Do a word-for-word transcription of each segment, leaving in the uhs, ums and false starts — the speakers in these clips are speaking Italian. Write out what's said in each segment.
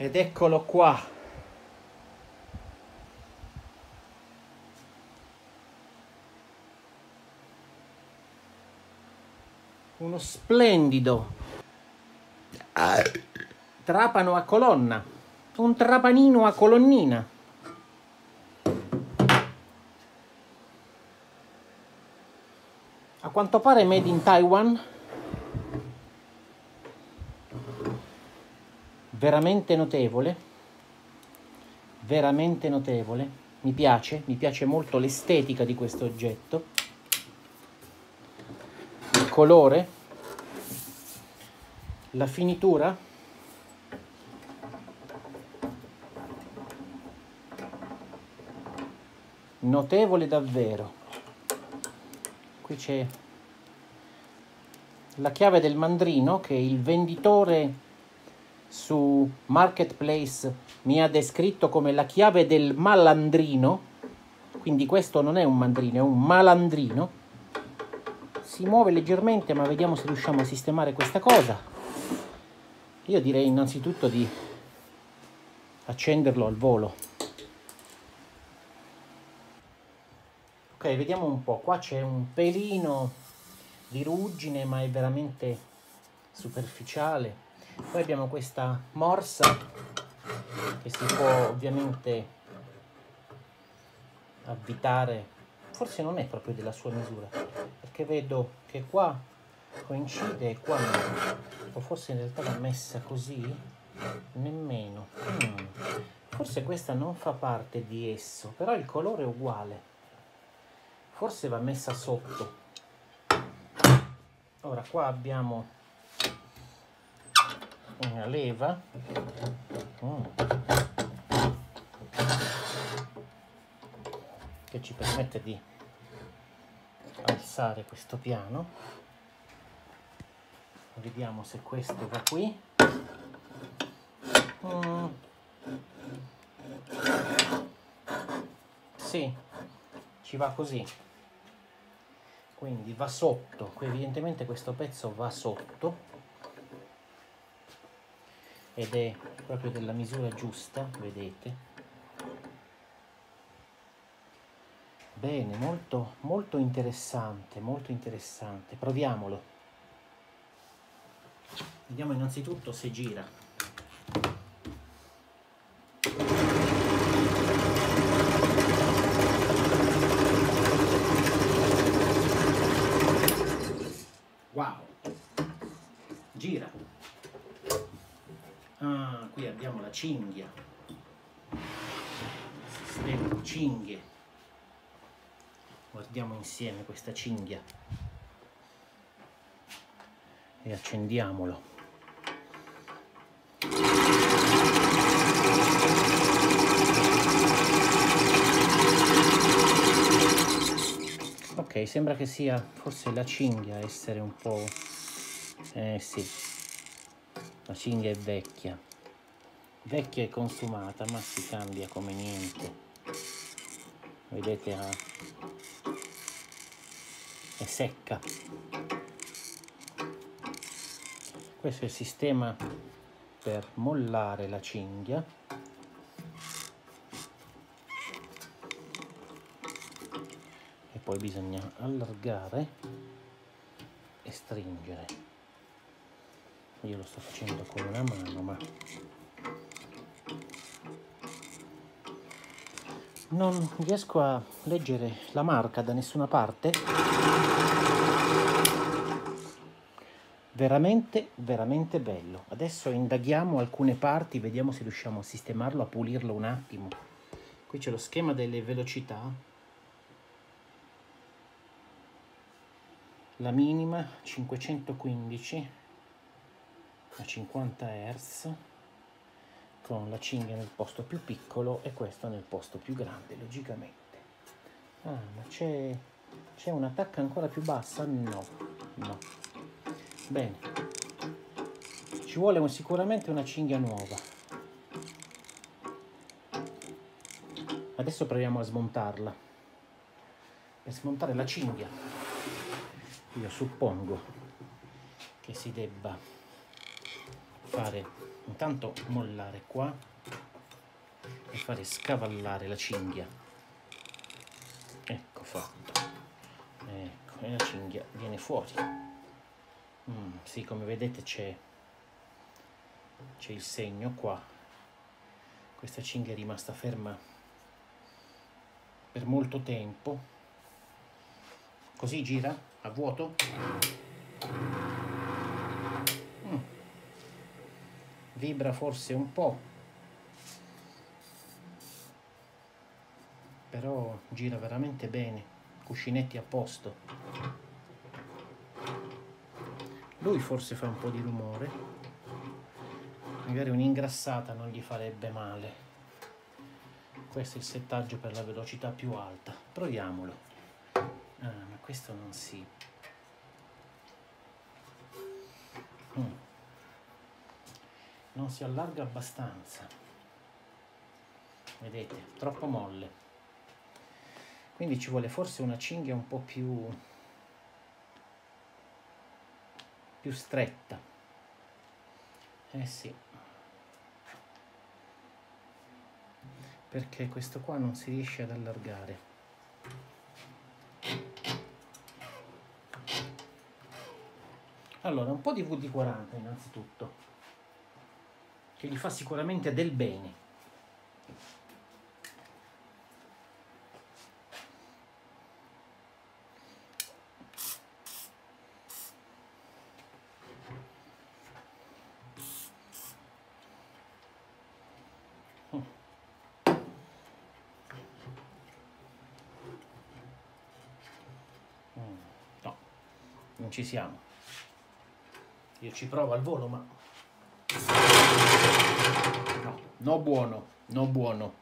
Ed eccolo qua. Uno splendido trapano a colonna. Un trapanino a colonnina. A quanto pare made in Taiwan. Veramente notevole. Veramente notevole. Mi piace, mi piace molto l'estetica di questo oggetto. Il colore. La finitura. Notevole davvero. Qui c'è la chiave del mandrino che il venditore su Marketplace mi ha descritto come la chiave del malandrino. Quindi questo non è un mandrino, è un malandrino. Si muove leggermente, ma vediamo se riusciamo a sistemare questa cosa. Io direi innanzitutto di accenderlo al volo. Ok, vediamo un po'. Qua c'è un pelino di ruggine, ma è veramente superficiale. Poi abbiamo questa morsa che si può ovviamente avvitare. Forse non è proprio della sua misura, perché vedo che qua coincide e qua no. O forse in realtà l'ha messa così? Nemmeno. Hmm. Forse questa non fa parte di esso, però il colore è uguale. Forse va messa sotto. Ora qua abbiamo una leva mm. che ci permette di alzare questo piano. Vediamo se questo va qui. Mm. Sì, ci va così. Quindi va sotto. Qui evidentemente questo pezzo va sotto. Ed è proprio della misura giusta, vedete. Bene, molto, molto interessante, molto interessante. Proviamolo. Vediamo innanzitutto se gira. Wow! Gira. Ah, qui abbiamo la cinghia. Sistema di cinghie. Guardiamo insieme questa cinghia e accendiamolo. Ok, sembra che sia forse la cinghia a essere un po'... Eh sì, la cinghia è vecchia. Vecchia e consumata, ma si cambia come niente. Vedete, ah, è secca. Questo è il sistema per mollare la cinghia. E poi bisogna allargare e stringere. Io lo sto facendo con una mano, ma non riesco a leggere la marca da nessuna parte. Veramente, veramente bello. Adesso indaghiamo alcune parti, vediamo se riusciamo a sistemarlo, a pulirlo un attimo. Qui c'è lo schema delle velocità. La minima cinquecentoquindici a cinquanta hertz, con la cinghia nel posto più piccolo e questo nel posto più grande, logicamente. Ah, ma c'è c'è una tacca ancora più bassa? No, no. Bene, ci vuole sicuramente una cinghia nuova. Adesso proviamo a smontarla. Per smontare la cinghia io suppongo che si debba fare intanto mollare qua e fare scavallare la cinghia. Ecco fatto. Ecco, e la cinghia viene fuori. Mm, sì, come vedete c'è c'è il segno qua. Questa cinghia è rimasta ferma per molto tempo. Così gira a vuoto. Mm. Vibra forse un po', però gira veramente bene. Cuscinetti a posto. Lui forse fa un po' di rumore, magari un'ingrassata non gli farebbe male. Questo è il settaggio per la velocità più alta. Proviamolo. Ah, ma questo non si... Mm. Non si allarga abbastanza. Vedete, troppo molle. Quindi ci vuole forse una cinghia un po' più... più stretta. Eh sì. Perché questo qua non si riesce ad allargare. Allora, un po' di V D quaranta innanzitutto, che gli fa sicuramente del bene. No, non ci siamo. Io ci provo al volo, ma no, no buono, no buono.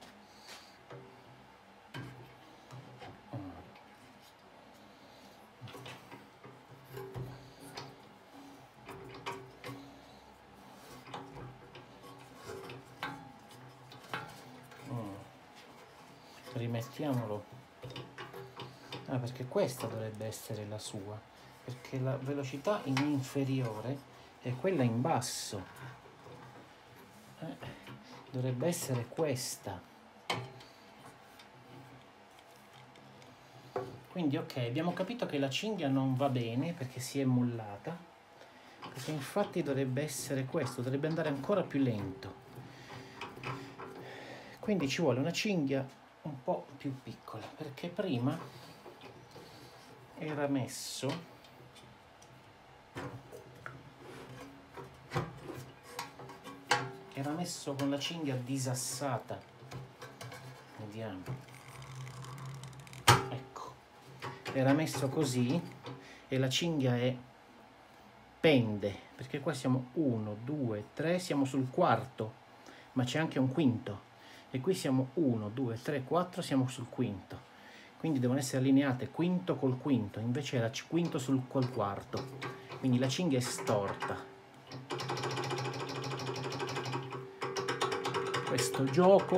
Rimettiamolo. Ah, perché questa dovrebbe essere la sua, perché la velocità in inferiore è quella in basso. Eh, dovrebbe essere questa. Quindi ok, abbiamo capito che la cinghia non va bene perché si è mollata, perché infatti dovrebbe essere questo, dovrebbe andare ancora più lento. Quindi ci vuole una cinghia un po' più piccola, perché prima era messo era messo con la cinghia disassata. Vediamo. Ecco, era messo così e la cinghia è pende, perché qua siamo uno, due, tre, siamo sul quarto, ma c'è anche un quinto, e qui siamo uno, due, tre, quattro, siamo sul quinto, quindi devono essere allineate quinto col quinto, invece era quinto sul col quarto, quindi la cinghia è storta. Questo gioco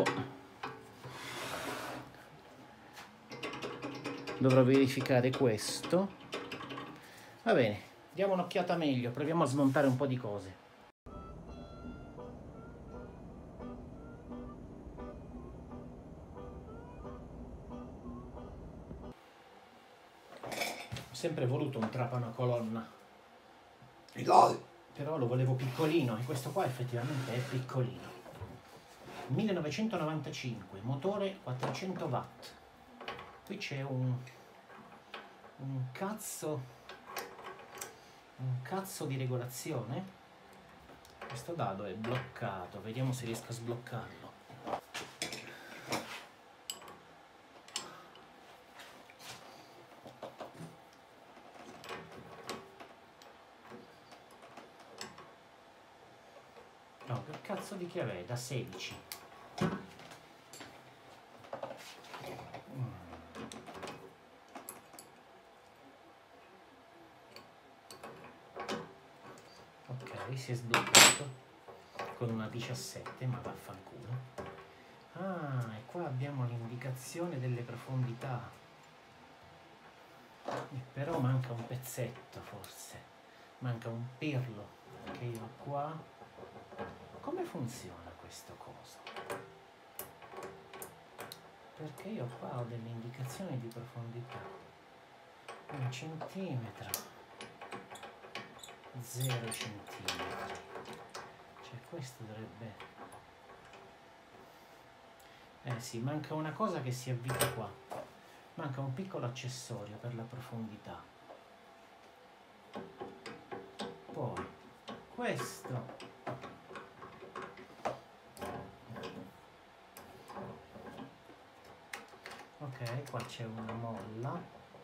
dovrò verificare questo. Va bene, diamo un'occhiata meglio, proviamo a smontare un po' di cose. Ho sempre voluto un trapano a colonna, però lo volevo piccolino e questo qua effettivamente è piccolino. millenovecentonovantacinque, motore quattrocento watt. Qui c'è un un cazzo un cazzo di regolazione. Questo dado è bloccato, vediamo se riesco a sbloccarlo. No, che cazzo di chiave è? Da sedici. Ok, si è sbloccato con una diciassette, ma vaffanculo. Ah, e qua abbiamo l'indicazione delle profondità. E però manca un pezzetto, forse. Manca un pirlo che io qua come funziona questo coso? Perché io qua ho delle indicazioni di profondità, un centimetro, zero centimetri, cioè questo dovrebbe, eh sì, manca una cosa che si avvita qua, manca un piccolo accessorio per la profondità. Poi questo, ok, qua c'è una molla,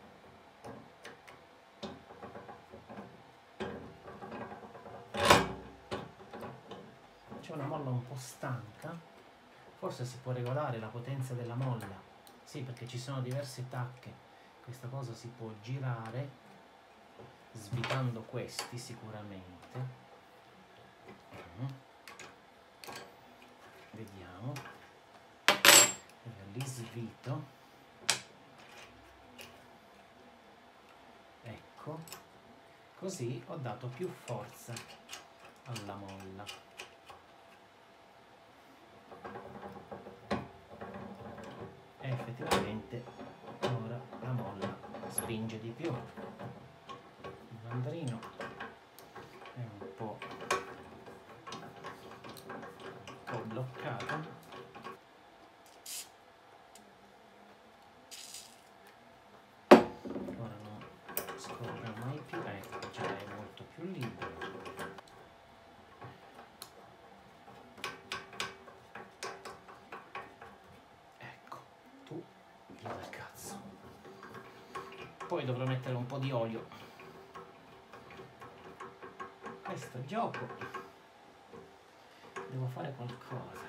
c'è una molla un po' stanca, forse si può regolare la potenza della molla, sì, perché ci sono diverse tacche, questa cosa si può girare svitando questi sicuramente. Mm. Vediamo, li svito, ecco, così ho dato più forza alla molla. E effettivamente ora la molla spinge di più. Il mandrino è un po', un po' bloccato. Ora non scorre mai più, ecco, già è molto più libero. Del cazzo. Poi dovrò mettere un po' di olio. Questo gioco devo fare qualcosa,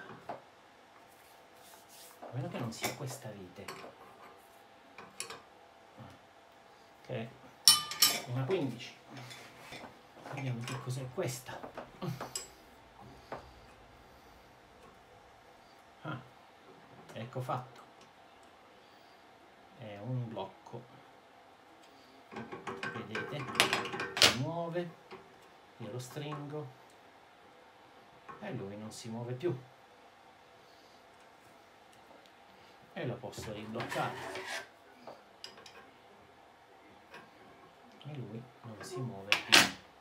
a meno che non sia questa vite, che è una quindici. Vediamo che cos'è questa. Ah, ecco fatto. È un blocco, vedete, si muove, io lo stringo e lui non si muove più e lo posso ribloccare e lui non si muove più.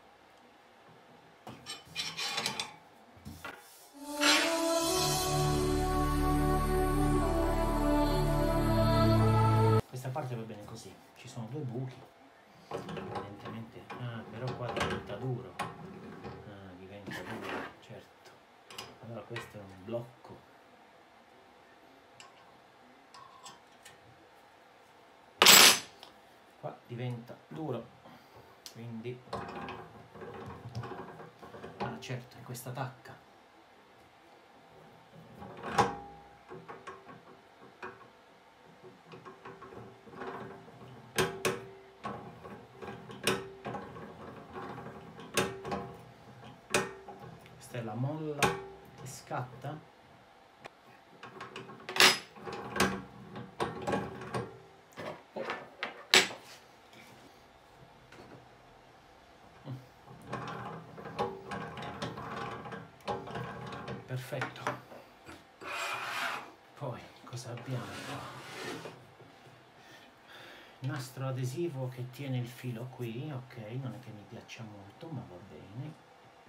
Questa parte va bene così, ci sono due buchi, evidentemente, ah, però qua diventa duro, ah, diventa duro, certo, allora questo è un blocco, qua diventa duro, quindi, ah certo, è questa tacca. Questa è la molla che scatta. Oh. Perfetto. Poi cosa abbiamo qua? Nastro adesivo che tiene il filo qui, ok, non è che mi piaccia molto, ma va bene.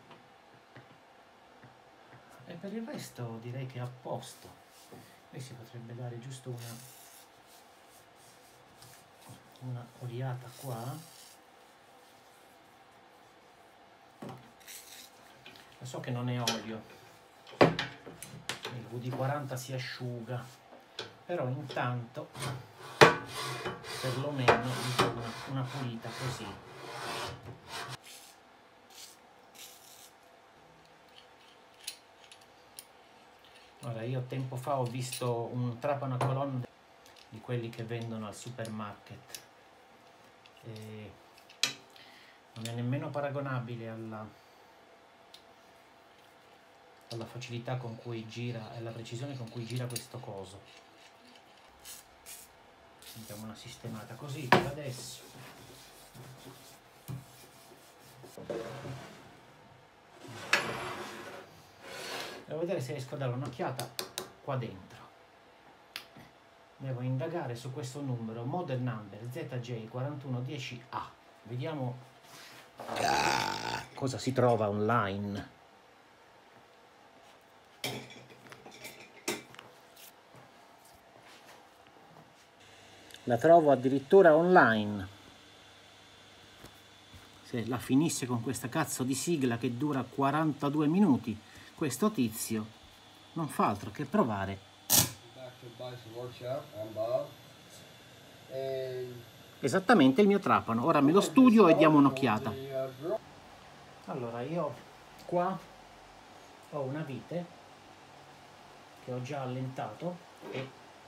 E per il resto direi che è a posto. Qui si potrebbe dare giusto una, una oliata qua. Lo so che non è olio, il V D quaranta si asciuga, però intanto perlomeno gli do una, una pulita così. Ora, io tempo fa ho visto un trapano a colonne di quelli che vendono al supermarket e non è nemmeno paragonabile alla, alla facilità con cui gira e alla precisione con cui gira questo coso. Diamo una sistemata così per adesso. Devo vedere se riesco a dare un'occhiata qua dentro. Devo indagare su questo numero, model number Z J quattro uno uno zero A. Vediamo cosa si trova online. La trovo addirittura online. Se la finisse con questa cazzo di sigla che dura quarantadue minuti, questo tizio non fa altro che provare. Esattamente il mio trapano. Ora me lo studio e diamo un'occhiata. Allora, io qua ho una vite che ho già allentato e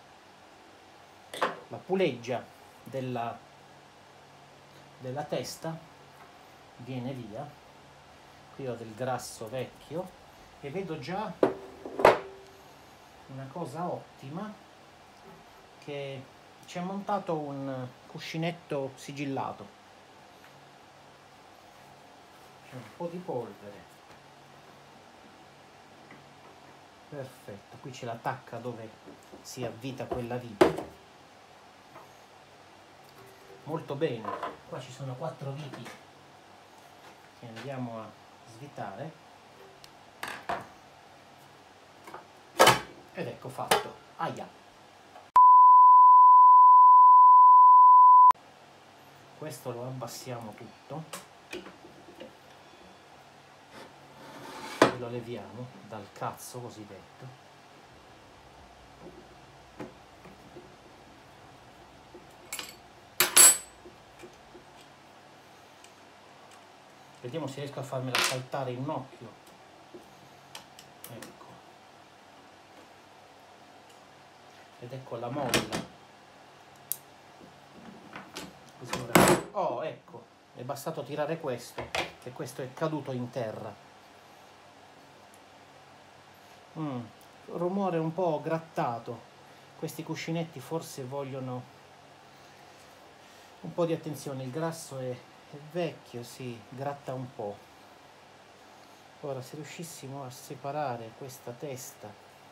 la puleggia della, della testa viene via. Qui ho del grasso vecchio e vedo già una cosa ottima, che ci è montato un cuscinetto sigillato. C'è un po' di polvere. Perfetto, qui c'è la tacca dove si avvita quella vite. Molto bene, qua ci sono quattro viti che andiamo a svitare ed ecco fatto. Aia! Questo lo abbassiamo tutto e lo leviamo dal cazzo cosiddetto. Vediamo se riesco a farmela saltare in un occhio. Ecco. Ed ecco la molla. Così ora... Oh, ecco. È bastato tirare questo, che questo è caduto in terra. Mm, rumore un po' grattato. Questi cuscinetti forse vogliono un po' di attenzione. Il grasso è... è vecchio, si gratta un po'. Ora, se riuscissimo a separare questa testa,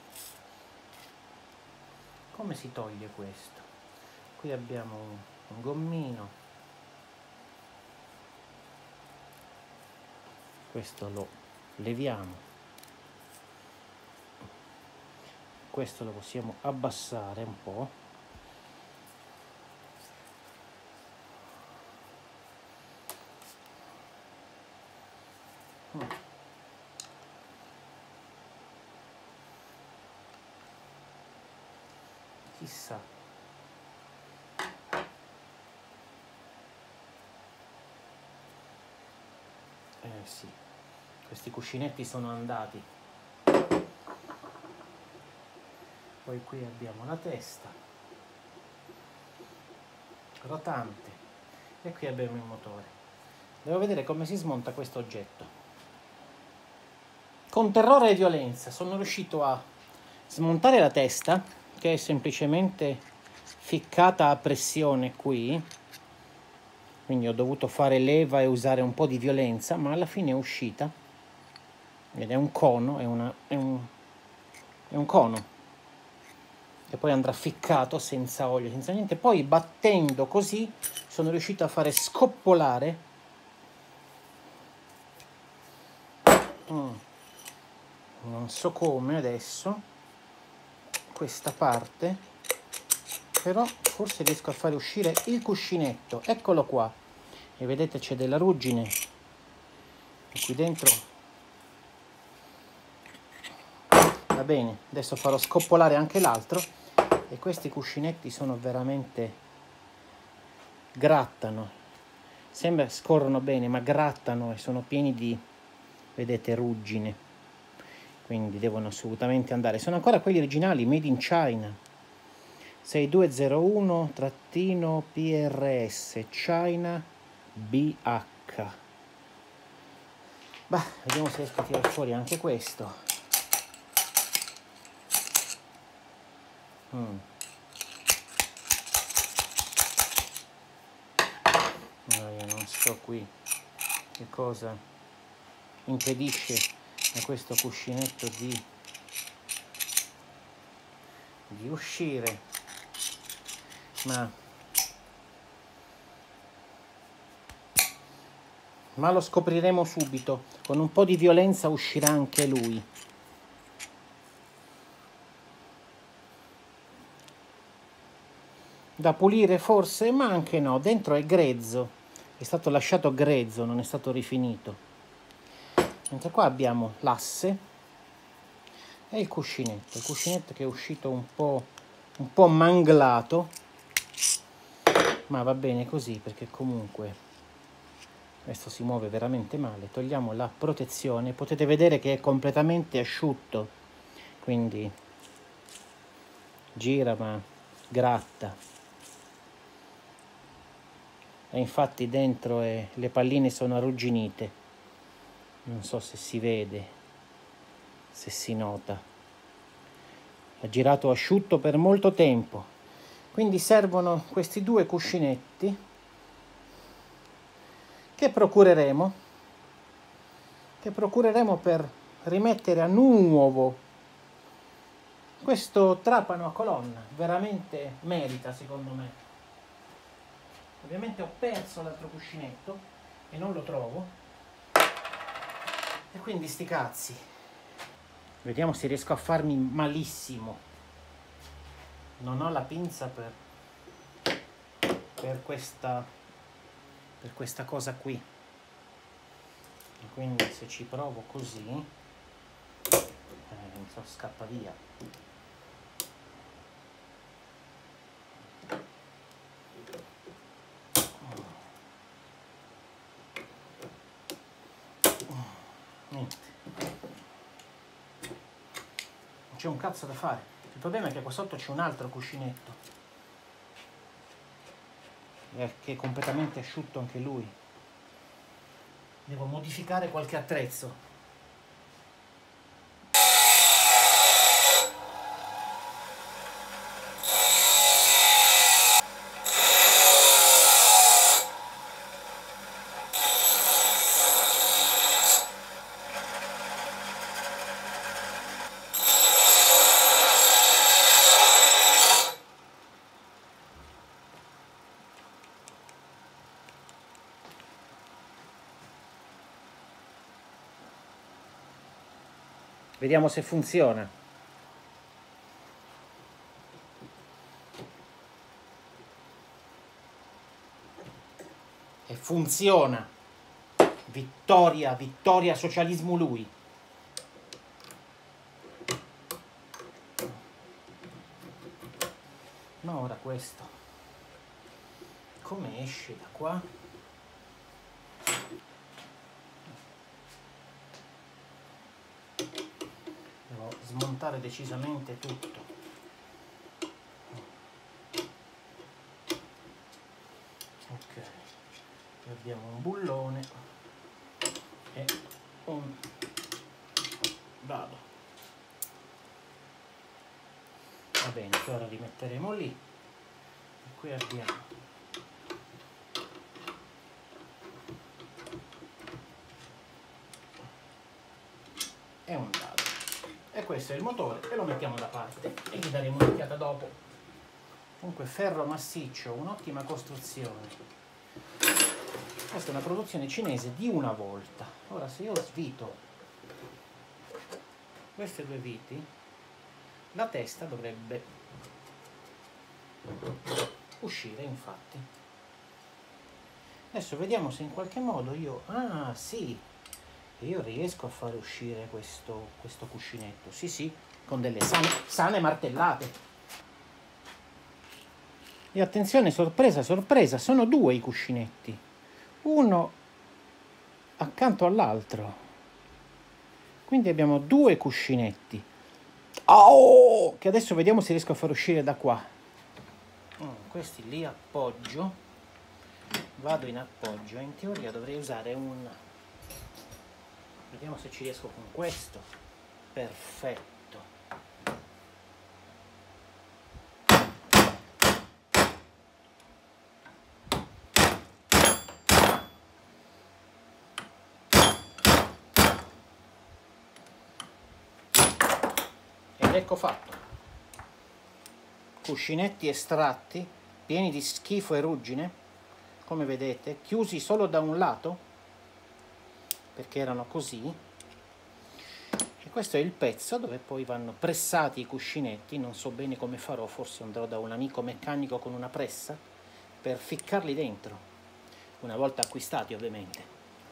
come si toglie questo? Qui abbiamo un, un gommino, questo lo leviamo, questo lo possiamo abbassare un po'. Mm. Chissà. Eh sì, questi cuscinetti sono andati. Poi qui abbiamo la testa rotante e qui abbiamo il motore. Devo vedere come si smonta questo oggetto. Con terrore e violenza sono riuscito a smontare la testa, che è semplicemente ficcata a pressione qui, quindi ho dovuto fare leva e usare un po' di violenza, ma alla fine è uscita ed è un cono, è, una, è, un, è un cono che poi andrà ficcato senza olio, senza niente. Poi battendo così sono riuscito a fare scoppolare mm. non so come adesso questa parte, però forse riesco a fare uscire il cuscinetto. Eccolo qua, e vedete c'è della ruggine e qui dentro. Va bene, adesso farò scoppolare anche l'altro. E questi cuscinetti sono veramente, grattano, sembra scorrono bene, ma grattano e sono pieni di, vedete, ruggine, quindi devono assolutamente andare. Sono ancora quelli originali, made in China, sei due zero uno P R S China B H. Bah, vediamo se riesco a tirare fuori anche questo. Mm. No, io non so qui che cosa impedisce a questo cuscinetto di di uscire, ma, ma lo scopriremo subito. Con un po' di violenza uscirà anche lui. Da pulire forse, ma anche no, dentro è grezzo, è stato lasciato grezzo, non è stato rifinito. Mentre qua abbiamo l'asse e il cuscinetto, il cuscinetto che è uscito un po', un po' manglato, ma va bene così perché comunque questo si muove veramente male. Togliamo la protezione, potete vedere che è completamente asciutto, quindi gira ma gratta. E infatti dentro è, le palline sono arrugginite, non so se si vede, se si nota. Ha girato asciutto per molto tempo, quindi servono questi due cuscinetti che procureremo che procureremo per rimettere a nuovo questo trapano a colonna. Veramente merita, secondo me. Ovviamente ho perso l'altro cuscinetto e non lo trovo, e quindi sti cazzi. Vediamo se riesco a farmi malissimo. Non ho la pinza per per questa per questa cosa qui, e quindi se ci provo così eh, non so, scappa via. Niente, non c'è un cazzo da fare. Il problema è che qua sotto c'è un altro cuscinetto che è completamente asciutto anche lui. Devo modificare qualche attrezzo. Vediamo se funziona. E funziona. Vittoria, vittoria, socialismo lui. Ma ora questo come esce da qua? Devo smontare decisamente tutto. Ok, abbiamo un bullone e un dado. Va bene, ora li metteremo lì. E qui abbiamo e un dado. E questo è il motore e lo mettiamo da parte e gli daremo un'occhiata dopo. Comunque ferro massiccio, un'ottima costruzione. Questa è una produzione cinese di una volta. Ora se io svito queste due viti, la testa dovrebbe uscire, infatti. Adesso vediamo se in qualche modo io... Ah, sì! Io riesco a fare uscire questo, questo cuscinetto. Sì, sì, con delle sane, sane martellate. E attenzione, sorpresa, sorpresa, sono due i cuscinetti. Uno accanto all'altro. Quindi abbiamo due cuscinetti. Oh! Che adesso vediamo se riesco a far uscire da qua. Oh, questi li appoggio. Vado in appoggio. In teoria dovrei usare un... Vediamo se ci riesco con questo. Perfetto. Ed ecco fatto. cuscinetti estratti, pieni di schifo e ruggine, come vedete, chiusi solo da un lato, perché erano così. E questo è il pezzo dove poi vanno pressati i cuscinetti. Non so bene come farò, forse andrò da un amico meccanico con una pressa per ficcarli dentro, una volta acquistati ovviamente.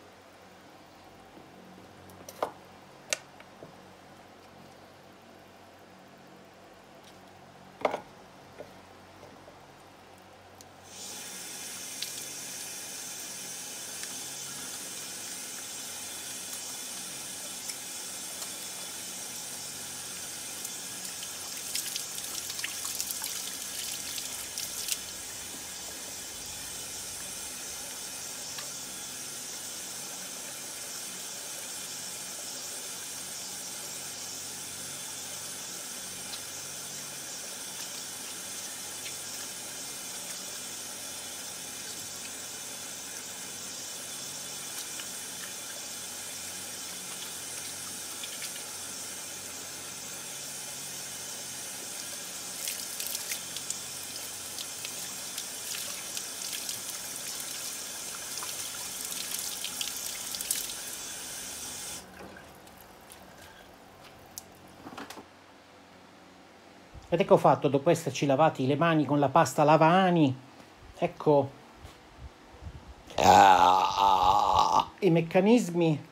Vedete che ho fatto dopo esserci lavati le mani con la pasta lavamani? Ecco i meccanismi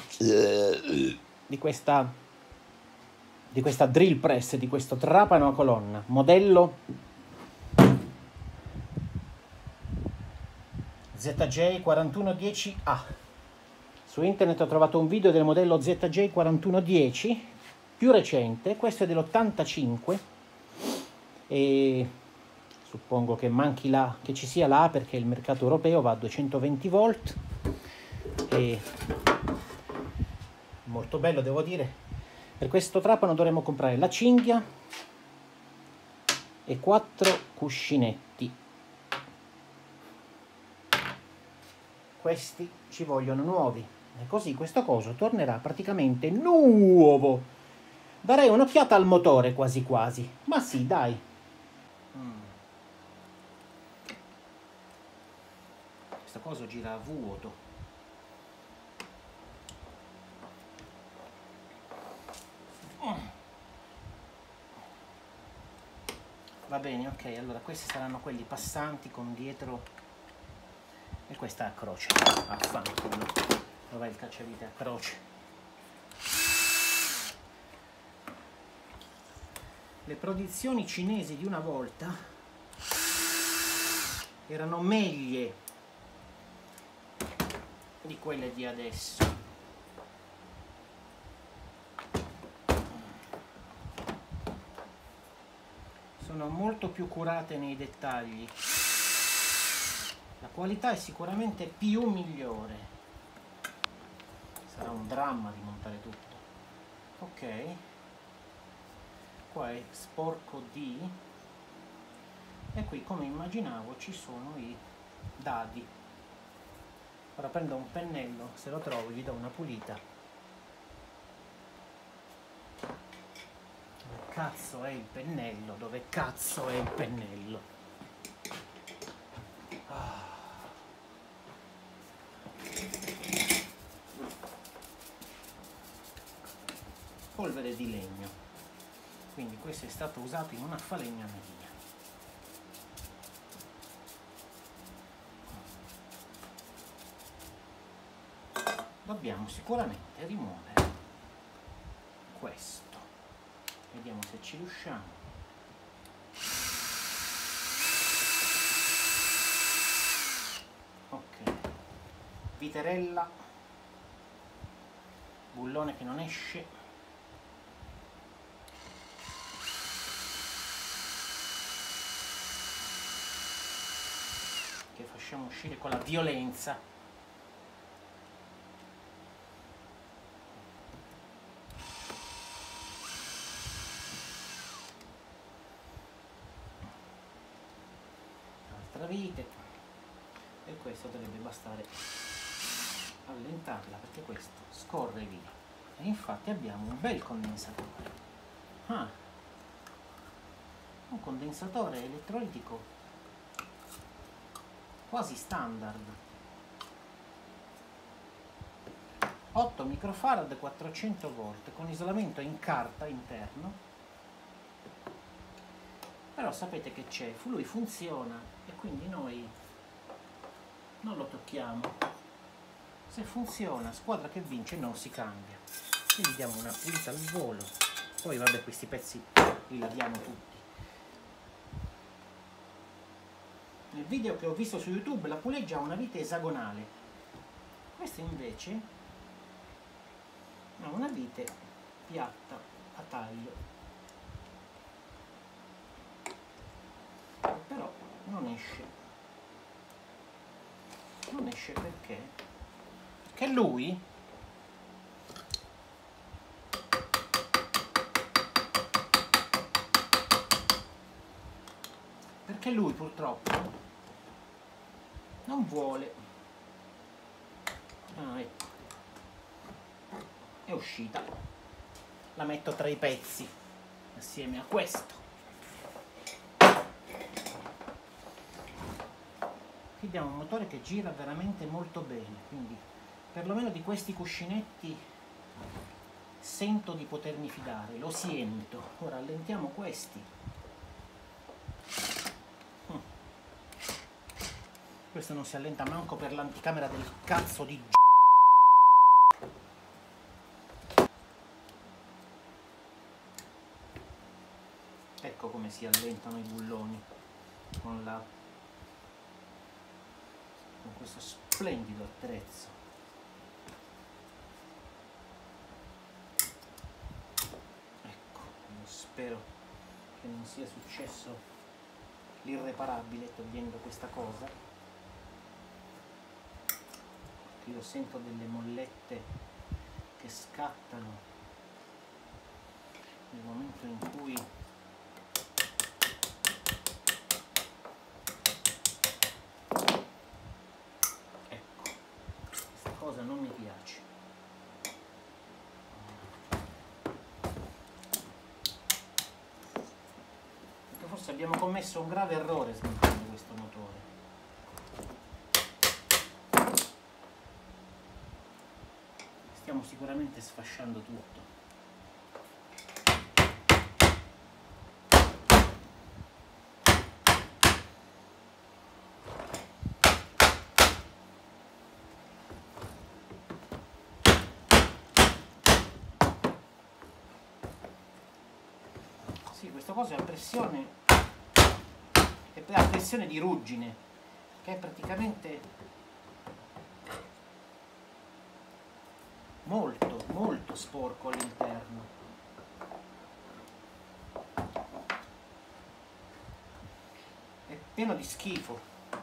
di questa di questa drill press, di questo trapano a colonna, modello Z J quarantuno dieci A. Su internet ho trovato un video del modello Z J quarantuno dieci più recente, questo è dell'ottantacinque, e suppongo che manchi la, che ci sia là, perché il mercato europeo va a duecentoventi volt. E molto bello, devo dire. Per questo trapano dovremo comprare la cinghia e quattro cuscinetti. Questi ci vogliono nuovi, e così questo coso tornerà praticamente nuovo. Darei un'occhiata al motore quasi quasi, ma sì, dai. Mm. Questo coso gira a vuoto. Va bene, ok, allora questi saranno quelli passanti con dietro, e questa a croce. Affanculo. Dov'è il cacciavite a croce? Le produzioni cinesi di una volta erano meglio di quelle di adesso. Sono molto più curate nei dettagli. La qualità è sicuramente più migliore. Sarà un dramma rimontare tutto. Ok. Qua è sporco D. E qui, come immaginavo, ci sono i dadi. Ora prendo un pennello, se lo trovo gli do una pulita. Dove cazzo è il pennello? Dove cazzo è il pennello? Ah. Polvere di legno. Quindi questo è stato usato in una falegnameria. Dobbiamo sicuramente rimuovere questo. Vediamo se ci riusciamo. Ok. Viterella. Bullone che non esce. Che facciamo uscire con la violenza. Vite, e questo dovrebbe bastare allentarla, perché questo scorre via, e infatti abbiamo un bel condensatore. Ah. un condensatore elettrolitico quasi standard, otto microfarad, quattrocento volt, con isolamento in carta interno. Però sapete che c'è, lui funziona e quindi noi non lo tocchiamo. Se funziona, squadra che vince non si cambia. Quindi diamo una pulita al volo. Poi vabbè, questi pezzi li laviamo tutti. Nel video che ho visto su YouTube la puleggia ha una vite esagonale. Questa invece ha una vite piatta a taglio. Però non esce. Non esce perché? Che lui perché lui purtroppo non vuole. Ah, ecco, è uscita, la metto tra i pezzi assieme a questo. Qui abbiamo un motore che gira veramente molto bene, quindi perlomeno di questi cuscinetti sento di potermi fidare, lo sento. Ora allentiamo questi. Mm. Questo non si allenta manco per l'anticamera del cazzo di ecco come si allentano i bulloni con la con questo splendido attrezzo. Spero che non sia successo l'irreparabile togliendo questa cosa. Io sento delle mollette che scattano nel momento in cui ecco, questa cosa non mi piace. Forse abbiamo commesso un grave errore smontando questo motore. Stiamo sicuramente sfasciando tutto. Sì, questa cosa è a pressione. E poi la pressione di ruggine, che è praticamente molto, molto sporco all'interno. È pieno di schifo.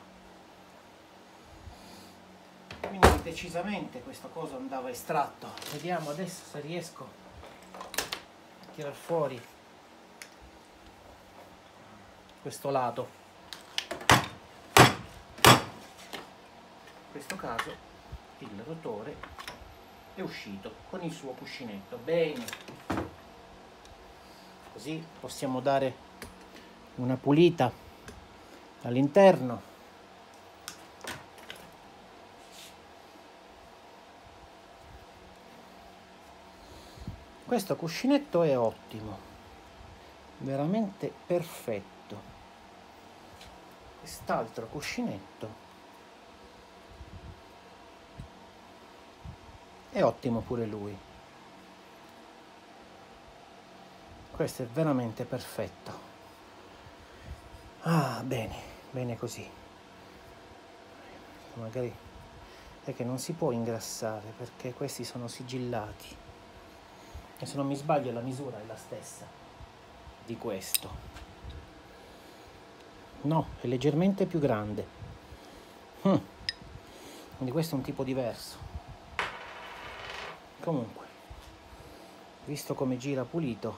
Quindi decisamente questa cosa andava estratto. Vediamo adesso se riesco a tirar fuori questo lato. In questo caso il rotore è uscito con il suo cuscinetto. Bene, così possiamo dare una pulita all'interno. Questo cuscinetto è ottimo, veramente perfetto. Quest'altro cuscinetto è ottimo pure lui. Questo è veramente perfetto. Ah, bene, bene così. Magari è che non si può ingrassare perché questi sono sigillati. E se non mi sbaglio la misura è la stessa di questo. No, è leggermente più grande. Hm. Quindi questo è un tipo diverso. Comunque, visto come gira pulito,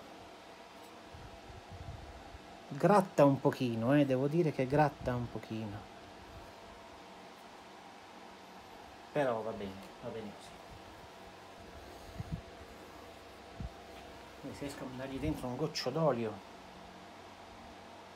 gratta un pochino, eh, devo dire che gratta un pochino. Però va bene, va bene così. Se riesco a dargli dentro un goccio d'olio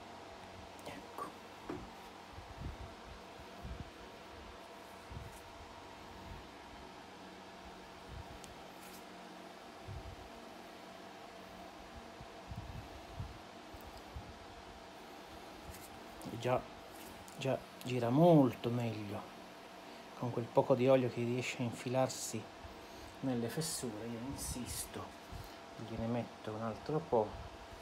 già, già gira molto meglio con quel poco di olio che riesce a infilarsi nelle fessure. Io insisto, gliene metto un altro po'.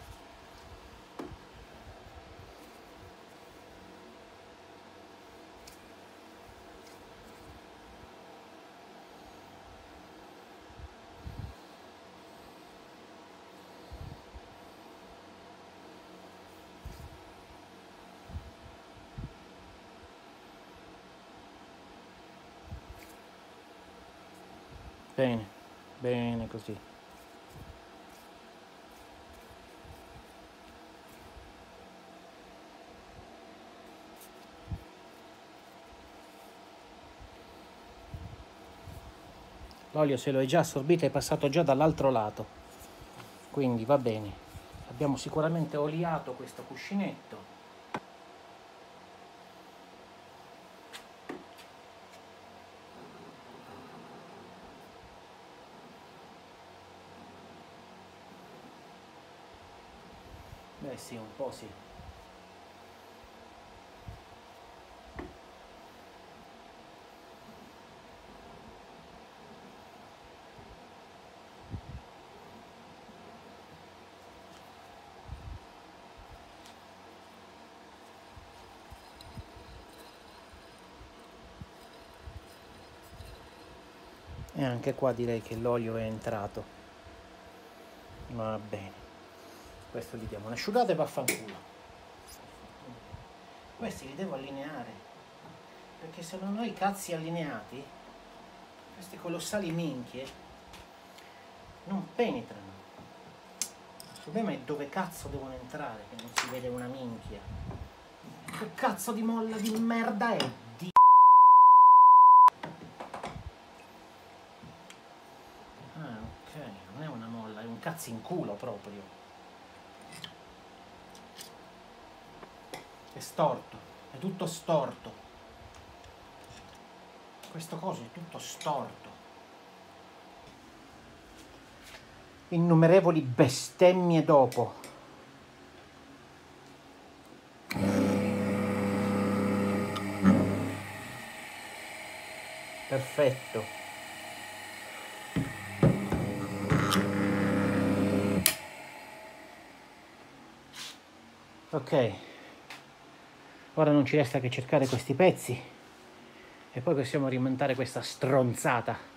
Bene, bene così. L'olio se lo è già assorbito, è passato già dall'altro lato, quindi va bene. Abbiamo sicuramente oliato questo cuscinetto. Beh sì, un po' sì. E anche qua direi che l'olio è entrato. Va bene. Questo gli diamo un'asciugata e vaffanculo. Questi li devo allineare, perché se non ho i cazzi allineati, queste colossali minchie non penetrano. Il problema è dove cazzo devono entrare, che non si vede una minchia. Che cazzo di molla di merda è? Di... Ah, ok, non è una molla, è un cazzo in culo proprio. È storto, è tutto storto. Questo coso è tutto storto. Innumerevoli bestemmie dopo. Perfetto. Ok. Ora non ci resta che cercare questi pezzi e poi possiamo rimontare questa stronzata.